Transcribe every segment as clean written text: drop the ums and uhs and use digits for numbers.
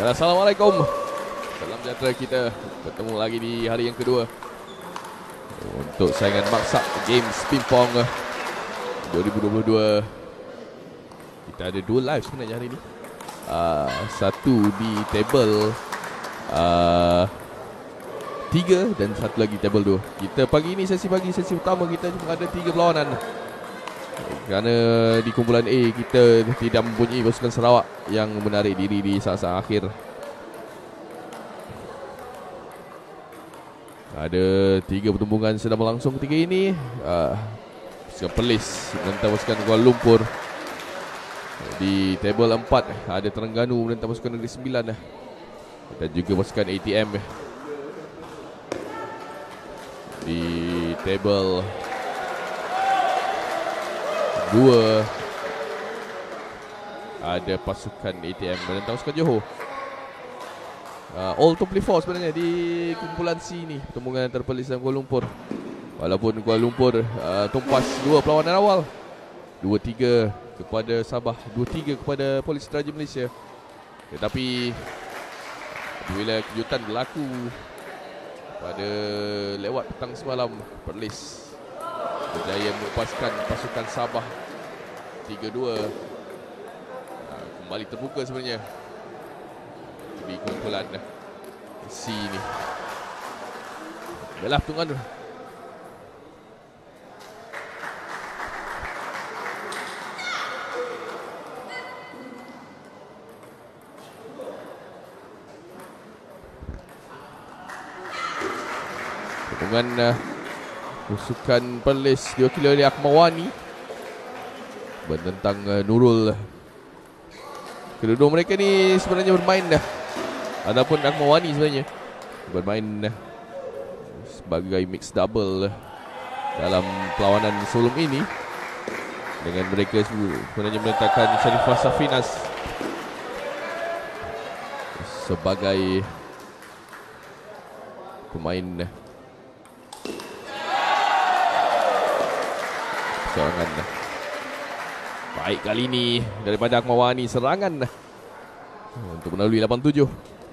Assalamualaikum. Salam sejahtera, kita bertemu lagi di hari yang kedua untuk saingan maksa Games Ping-Pong 2022. Kita ada dua live sebenarnya hari ini. Satu di table 3 dan satu lagi table 2. Kita pagi ini sesi utama kita cuma ada 3 perlawanan. Kerana di kumpulan A kita tidak mempunyai pasukan Sarawak yang menarik diri di saat-saat akhir. Ada 3 pertembungan sedang berlangsung ketika ini. Pasukan Perlis menentang pasukan Kuala Lumpur. Di table 4 ada Terengganu menentang pasukan Negeri Sembilan. Dan juga pasukan ATM. Di table 2 ada pasukan ATM menentang pasukan Johor. All to play for sebenarnya di kumpulan C ni, pertembungan antara Perlis dan Kuala Lumpur. Walaupun Kuala Lumpur tumpas 2 perlawanan awal, 2-3 kepada Sabah, 2-3 kepada Polis Teraja Malaysia. Tetapi bila kejutan berlaku pada lewat petang semalam, Perlis berjaya melepaskan pasukan Sabah 3-2. Kembali terbuka sebenarnya di kumpulan C ni. Baiklah pertunggan. Pertunggan pasukan Perlis diwakili oleh Akmal Wani menentang Nurul. Kedua-dua mereka ni sebenarnya bermain dah. Adapun Akmal Wani sebenarnya bermain sebagai mix double dalam perlawanan sebelum ini dengan mereka sebenarnya menentangkan Sharifah Safinas sebagai pemain serangan. Baik kali ini daripada Akmal Wani, serangan untuk melalui 87.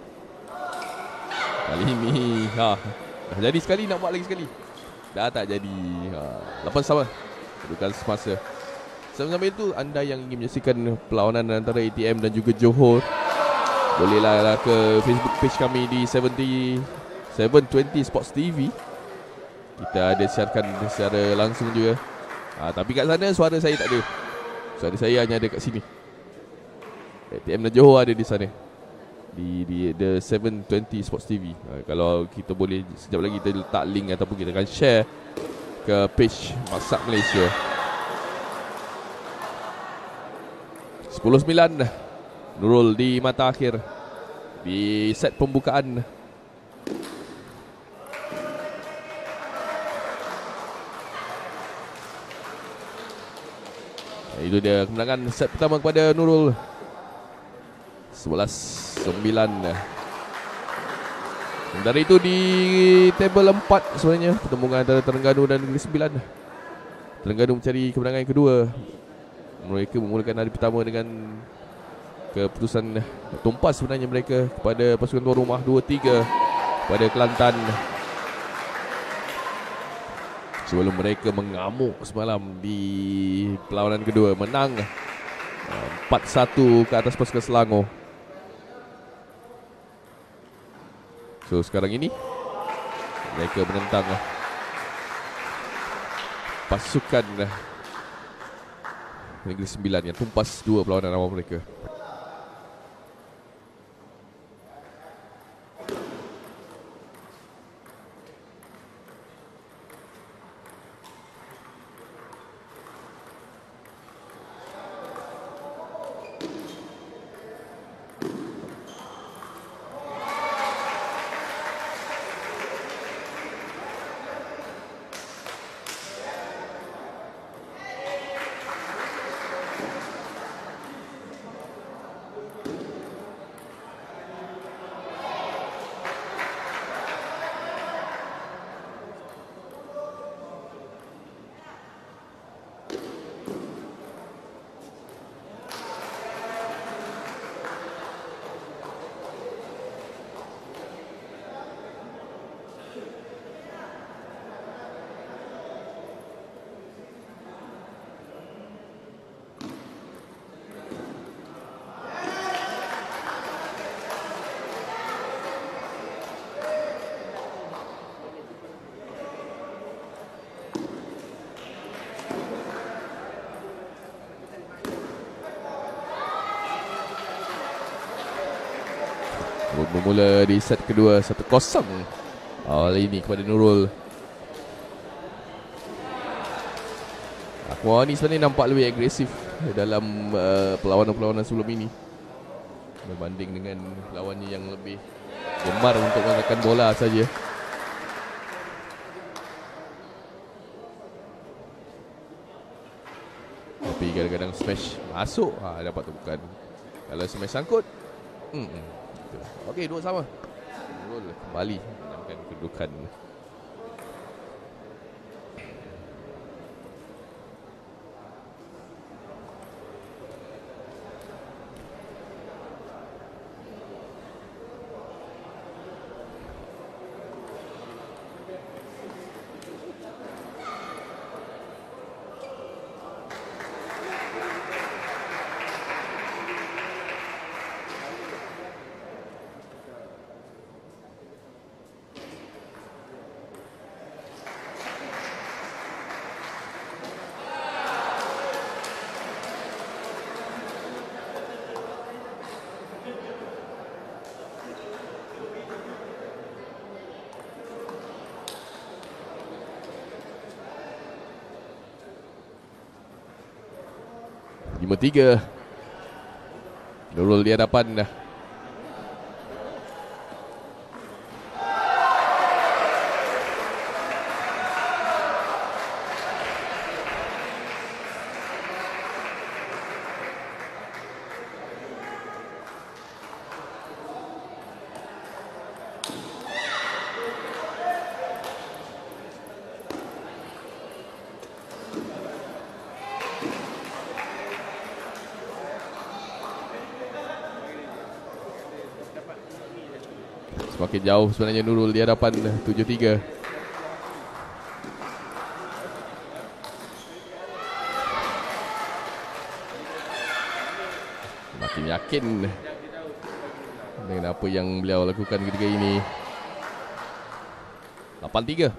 Kali ini dah jadi sekali, nak buat lagi sekali. Dah tak jadi. 8 sama kedudukan semasa. Sambil itu, anda yang ingin menyaksikan perlawanan antara ATM dan juga Johor, bolehlah ke Facebook page kami di 720 Sports TV. Kita ada siarkan secara langsung juga. Tapi kat sana suara saya tak ada. Suara saya hanya ada kat sini. ATM dan Johor ada di sana, di The 720 Sports TV. Kalau kita boleh sekejap lagi kita letak link ataupun kita akan share ke page Maksak Malaysia. 10-9 Nurul di mata akhir di set pembukaan. Itu dia kemenangan set pertama kepada Nurul, 11-9. Dari itu di table 4 sebenarnya, pertembungan antara Terengganu dan Negeri Sembilan. Terengganu mencari kemenangan yang kedua. Mereka memulakan hari pertama dengan keputusan tumpas sebenarnya mereka kepada pasukan tuan rumah 2-3 pada Kelantan. Sebelum mereka mengamuk semalam di perlawanan kedua, menang 4-1 ke atas pasukan Selangor. So sekarang ini mereka menentang pasukan Negeri Sembilan yang tumpas 2 perlawanan awal mereka. Bermula di set kedua 1-0 awal ini kepada Nurul. Aqua ni sebenarnya nampak lebih agresif dalam perlawanan-perlawanan sebelum ini berbanding dengan lawannya yang lebih gemar untuk mengangkatkan bola saja. Tapi kadang-kadang smash masuk, dapat tepukan. Kalau smash sangkut, okey, 2 sama. Nurul kembali menangkan kedudukan. Tiga. Nurul di hadapan dah. Semakin jauh sebenarnya Nurul di hadapan 7-3. Makin yakin dengan apa yang beliau lakukan ketika ini. 8-3.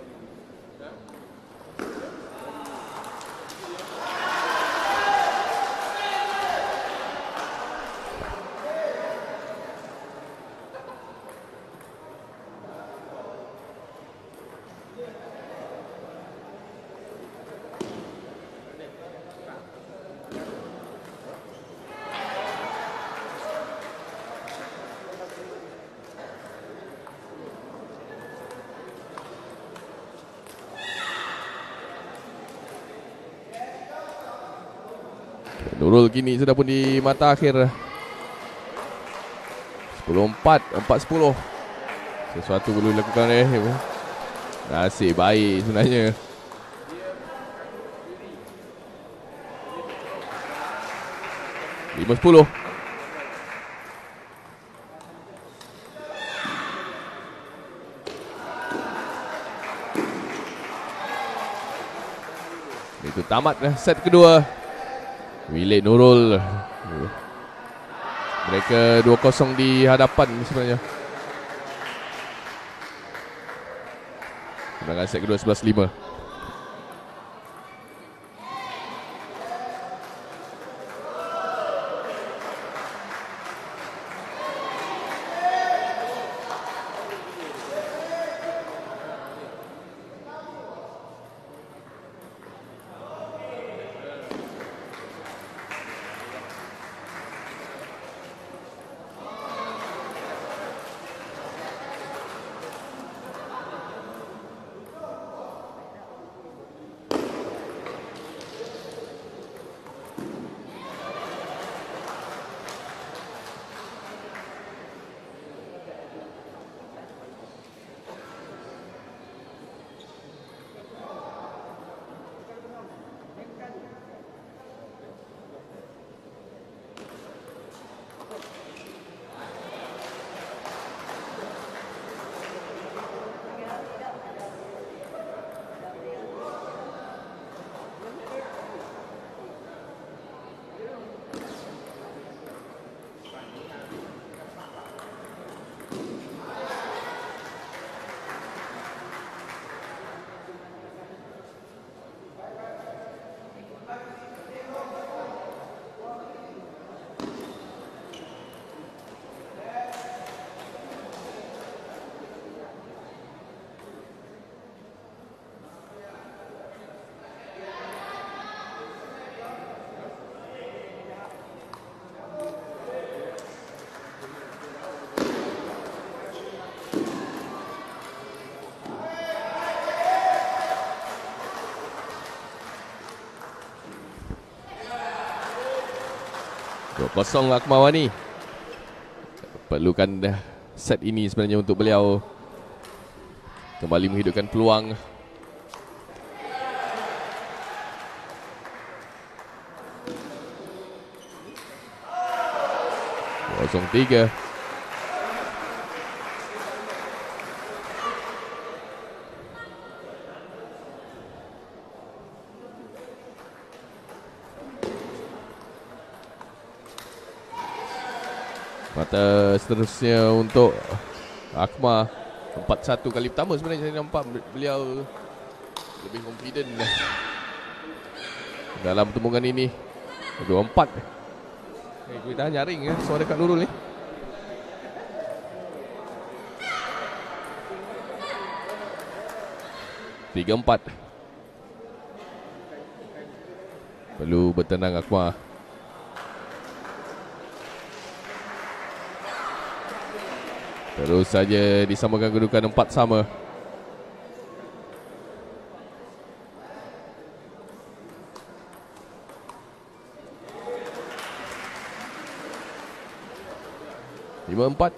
Nurul kini sudah pun di mata akhir. 10-4, 4-10. Sesuatu perlu dilakukan nasib baik sebenarnya. 5-10. Itu tamat set kedua. Milik Nurul. Mereka 2-0 di hadapan sebenarnya. Kemenangan set kedua 11-5. 2-0 Akmal Wani. Perlukan set ini sebenarnya untuk beliau kembali menghidupkan peluang. Kosong 3. Mata seterusnya untuk Akmal. 4-1 kali pertama sebenarnya saya nampak beliau lebih confident dalam pertembungan ini. 2-4. Kita nyaring suara Kak Nurul ni. Tiga empat. Perlu bertenang Akmal. Terus saja disamakan kedudukan 4 sama. Lima empat.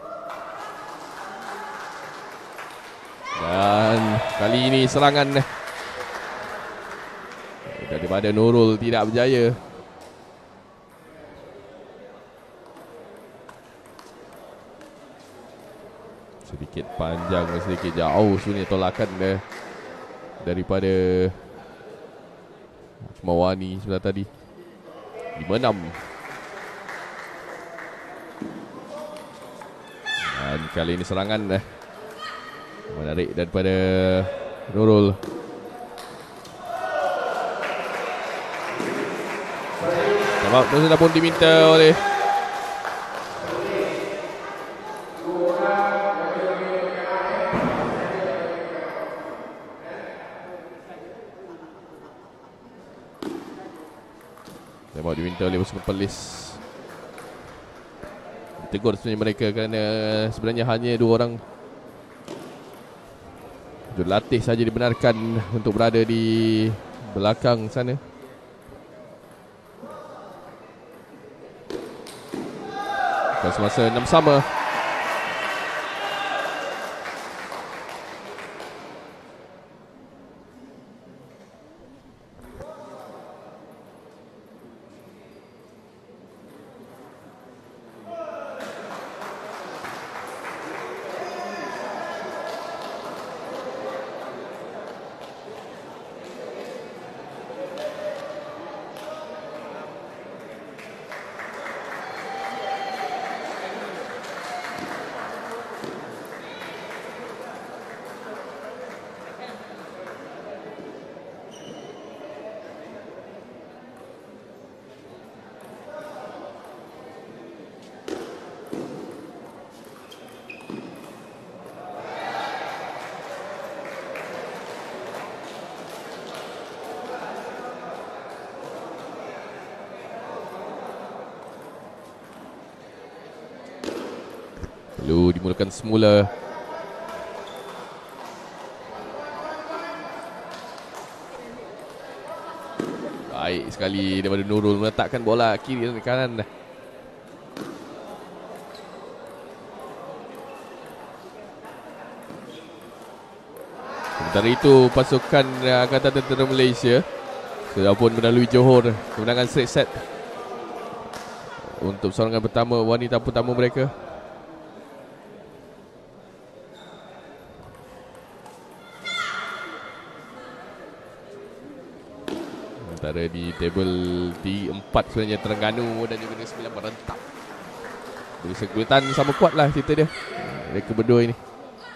Dan kali ini serangan daripada Nurul tidak berjaya. Sedikit panjang, sedikit jauh sebenarnya tolakan daripada Akmal Wani sebelah tadi. 5-6. Dan kali ini serangan menarik daripada Nurul. Sebab sudah pun diminta oleh pasukan Perlis. Ditegur sebenarnya mereka kerana sebenarnya hanya 2 orang jurulatih saja dibenarkan untuk berada di belakang sana. Dan semasa 6 sama. Perlu dimulakan semula. Baik sekali daripada Nurul meletakkan bola kiri dan kanan. Sementara itu pasukan Angkatan Tentera Malaysia sudah pun melalui Johor kemenangan straight set untuk serangan pertama wanita pertama mereka. Sementara di table D4 sebenarnya Terengganu dan juga Negeri Sembilan merentap. Jadi kesulitan sama kuat lah cerita dia. Mereka berdua ini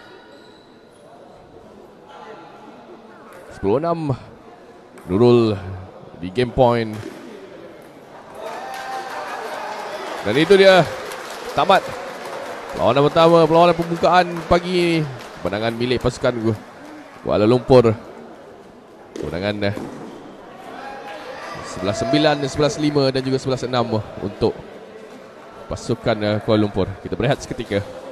10-6. Nurul di game point. Dan itu dia tamat perlawanan pertama, perlawanan pembukaan pagi ini. Kemenangan milik pasukan Kuala Lumpur. Kemenangan 11-9, 11-5 dan juga 11-6 untuk pasukan Kuala Lumpur. Kita berehat seketika.